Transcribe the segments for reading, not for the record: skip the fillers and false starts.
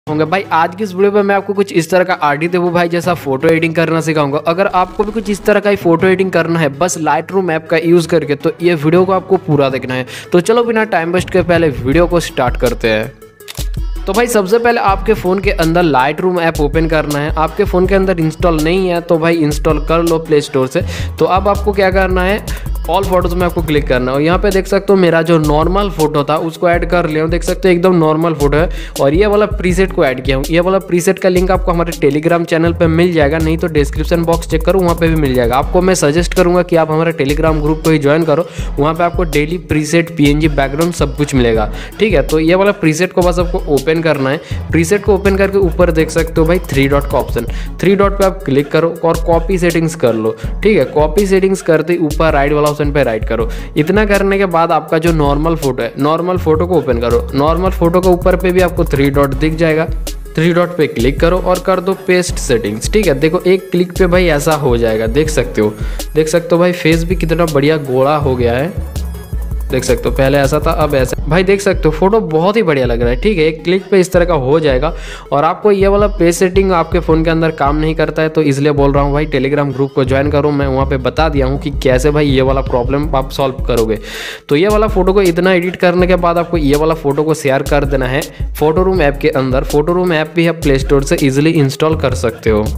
होंगे भाई। आज की इस वीडियो में मैं आपको कुछ इस तरह का आरडी देवो भाई जैसा फोटो एडिटिंग करना सिखाऊंगा। अगर आपको भी कुछ इस तरह का ही फोटो एडिटिंग करना है बस लाइटरूम ऐप का यूज करके, तो ये वीडियो को आपको पूरा देखना है। तो चलो बिना टाइम वेस्ट के पहले वीडियो को स्टार्ट करते हैं। तो भाई सबसे पहले आपके फ़ोन के अंदर लाइटरूम ऐप ओपन करना है। आपके फ़ोन के अंदर इंस्टॉल नहीं है तो भाई इंस्टॉल कर लो प्ले स्टोर से। तो अब आपको क्या करना है, ऑल फोटोज़ में आपको क्लिक करना है और यहाँ पे देख सकते हो मेरा जो नॉर्मल फोटो था उसको ऐड कर लिया हूँ। देख सकते हो एकदम नॉर्मल फोटो है और ये वाला प्रीसेट को ऐड किया हूँ। ये वाला प्रीसेट का लिंक आपको हमारे टेलीग्राम चैनल पे मिल जाएगा, नहीं तो डिस्क्रिप्शन बॉक्स चेक करो वहाँ पे भी मिल जाएगा। आपको मैं सजेस्ट करूँगा कि आप हमारे टेलीग्राम ग्रुप को ही ज्वाइन करो, वहाँ पर आपको डेली प्रीसेट PNG बैकग्राउंड सब कुछ मिलेगा। ठीक है, तो ये वाला प्रीसेट को बस आपको ओपन करना है। प्रीसेट को ओपन करके ऊपर देख सकते हो भाई 3 डॉट का ऑप्शन, 3 डॉट पे आप क्लिक करो और कॉपी सेटिंग्स कर लो। ठीक है, कॉपी सेटिंग्स करते ऊपर राइट वाला ऑप्शन पे राइट करो। इतना करने के बाद आपका जो नॉर्मल फोटो है, नॉर्मल फोटो को ओपन करो। नॉर्मल फोटो के ऊपर पे भी आपको 3 डॉट दिख जाएगा, 3 डॉट पे क्लिक करो और कर दो पेस्ट सेटिंग्स। ठीक है, देखो एक क्लिक पे भाई ऐसा हो जाएगा, देख सकते हो भाई फेस भी कितना बढ़िया गोरा हो गया है। देख सकते हो पहले ऐसा था अब ऐसा, भाई देख सकते हो फोटो बहुत ही बढ़िया लग रहा है। ठीक है, एक क्लिक पे इस तरह का हो जाएगा। और आपको ये वाला पेज सेटिंग आपके फ़ोन के अंदर काम नहीं करता है तो इसलिए बोल रहा हूँ भाई टेलीग्राम ग्रुप को ज्वाइन करो। मैं वहाँ पे बता दिया हूँ कि कैसे भाई ये वाला प्रॉब्लम आप सॉल्व करोगे। तो ये वाला फोटो को इतना एडिट करने के बाद आपको ये वाला फोटो को शेयर कर देना है फोटो रूम ऐप के अंदर। फोटो रूम ऐप भी आप प्ले स्टोर से ईजिली इंस्टॉल कर सकते हो।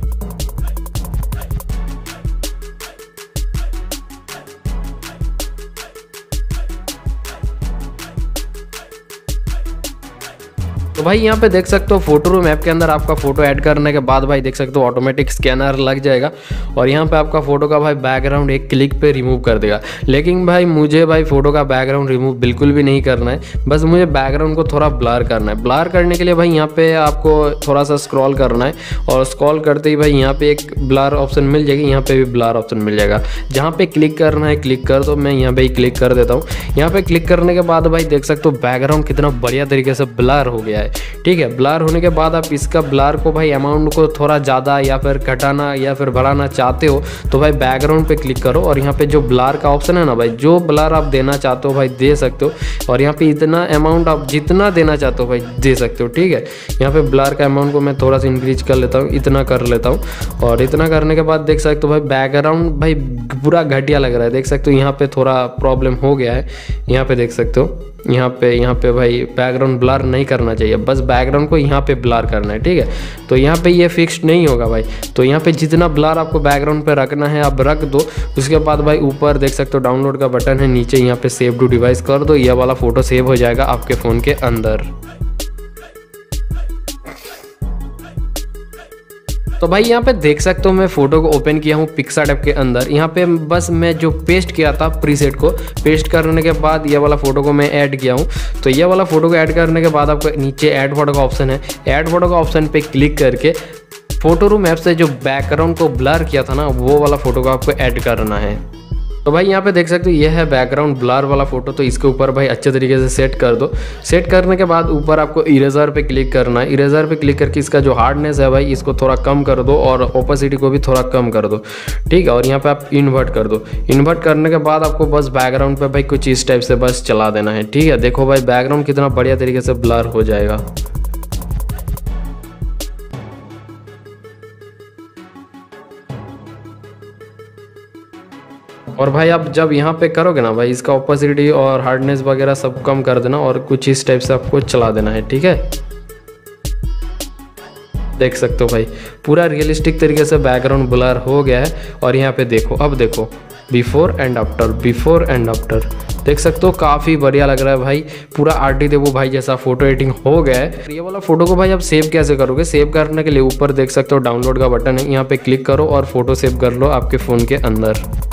तो भाई यहाँ पे देख सकते हो फोटो रूम ऐप के अंदर आपका फोटो ऐड करने के बाद भाई देख सकते हो ऑटोमेटिक स्कैनर लग जाएगा और यहाँ पे आपका फोटो का भाई बैकग्राउंड एक क्लिक पे रिमूव कर देगा। लेकिन भाई मुझे भाई फोटो का बैकग्राउंड रिमूव बिल्कुल भी नहीं करना है, बस मुझे बैकग्राउंड को थोड़ा ब्लर करना है। ब्लर करने के लिए भाई यहाँ पे आपको थोड़ा सा स्क्रॉल करना है और स्क्रॉल करते ही भाई यहाँ पे एक ब्लर ऑप्शन मिल जाएगी, यहाँ पे भी ब्लर ऑप्शन मिल जाएगा। जहाँ पे क्लिक करना है क्लिक कर दो, मैं यहाँ पे क्लिक कर देता हूँ। यहाँ पे क्लिक करने के बाद भाई देख सकते हो बैकग्राउंड कितना बढ़िया तरीके से ब्लर हो गया है। ठीक है, ब्लर होने के बाद आप इसका ब्लर को भाई अमाउंट को थोड़ा ज़्यादा या फिर घटाना या फिर बढ़ाना चाहते हो तो भाई बैकग्राउंड पे क्लिक करो और यहाँ पे जो ब्लर का ऑप्शन है ना भाई, जो ब्लर आप देना चाहते हो भाई दे सकते हो और यहाँ पे इतना अमाउंट आप जितना देना चाहते हो भाई दे सकते हो। ठीक है, यहाँ पे ब्लर का अमाउंट को मैं थोड़ा सा इंक्रीज कर लेता हूँ, इतना कर लेता हूँ और इतना करने के बाद देख सकते हो भाई बैकग्राउंड भाई पूरा घटिया लग रहा है। देख सकते हो यहाँ पे थोड़ा प्रॉब्लम हो गया है। यहाँ पे देख सकते हो यहाँ पे भाई बैकग्राउंड ब्लर नहीं करना चाहिए, बस बैकग्राउंड को यहाँ पे ब्लर करना है। ठीक है, तो यहाँ पे ये फिक्स्ड नहीं होगा भाई, तो यहाँ पे जितना ब्लर आपको बैकग्राउंड पे रखना है आप रख दो। उसके बाद भाई ऊपर देख सकते हो डाउनलोड का बटन है, नीचे यहाँ पे सेव टू डिवाइस कर दो, ये वाला फोटो सेव हो जाएगा आपके फ़ोन के अंदर। तो भाई यहाँ पे देख सकते हो मैं फोटो को ओपन किया हूँ पिक्सार्ट ऐप के अंदर। यहाँ पे बस मैं जो पेस्ट किया था प्रीसेट को पेस्ट करने के बाद ये वाला फोटो को मैं ऐड किया हूँ। तो ये वाला फोटो को ऐड करने के बाद आपको नीचे ऐड फोटो का ऑप्शन है, ऐड फोटो का ऑप्शन पे क्लिक करके फोटो रूम ऐप से जो बैकग्राउंड को ब्लर किया था ना वो वाला फोटो को आपको ऐड करना है। तो भाई यहाँ पे देख सकते हो ये है बैकग्राउंड ब्लर वाला फोटो, तो इसके ऊपर भाई अच्छे तरीके से सेट कर दो। सेट करने के बाद ऊपर आपको इरेजर पे क्लिक करना है। इरेजर पे क्लिक करके इसका जो हार्डनेस है भाई इसको थोड़ा कम कर दो और ओपेसिटी को भी थोड़ा कम कर दो। ठीक है, और यहाँ पे आप इन्वर्ट कर दो। इन्वर्ट करने के बाद आपको बस बैकग्राउंड पे भाई कुछ इस टाइप से बस चला देना है। ठीक है, देखो भाई बैकग्राउंड कितना बढ़िया तरीके से ब्लर हो जाएगा। और भाई आप जब यहाँ पे करोगे ना भाई इसका ओपेसिटी और हार्डनेस वगैरह सब कम कर देना और कुछ इस टाइप से आपको चला देना है। ठीक है, देख सकते हो भाई पूरा रियलिस्टिक तरीके से बैकग्राउंड ब्लर हो गया है। और यहाँ पे देखो, अब देखो before and after, before and after देख सकते हो काफ़ी बढ़िया लग रहा है भाई। पूरा आरडी देवो भाई जैसा फोटो एडिटिंग हो गया है। ये वाला फोटो को भाई आप सेव कैसे करोगे, सेव करने के लिए ऊपर देख सकते हो डाउनलोड का बटन है, यहाँ पे क्लिक करो और फोटो सेव कर लो आपके फ़ोन के अंदर।